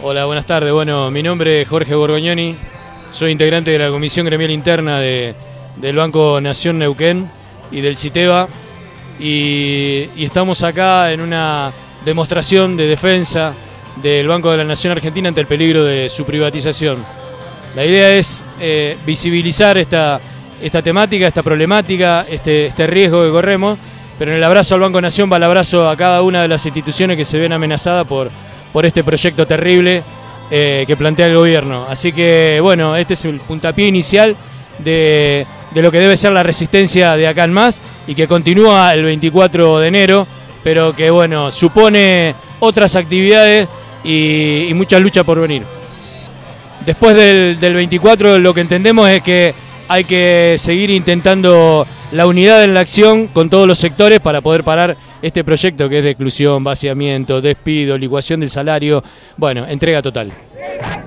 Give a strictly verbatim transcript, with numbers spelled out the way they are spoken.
Hola, buenas tardes. Bueno, mi nombre es Jorge Borgognoni, soy integrante de la Comisión Gremial Interna de, del Banco Nación Neuquén y del CITEBA, y, y estamos acá en una demostración de defensa del Banco de la Nación Argentina ante el peligro de su privatización. La idea es eh, visibilizar esta, esta temática, esta problemática, este, este riesgo que corremos, pero en el abrazo al Banco Nación va el abrazo a cada una de las instituciones que se ven amenazadas por por este proyecto terrible eh, que plantea el gobierno. Así que, bueno, este es el puntapié inicial de, de lo que debe ser la resistencia de acá en más y que continúa el veinticuatro de enero, pero que, bueno, supone otras actividades y, y mucha lucha por venir. Después del, del veinticuatro lo que entendemos es que hay que seguir intentando la unidad en la acción con todos los sectores para poder parar este proyecto que es de exclusión, vaciamiento, despido, licuación del salario, bueno, entrega total.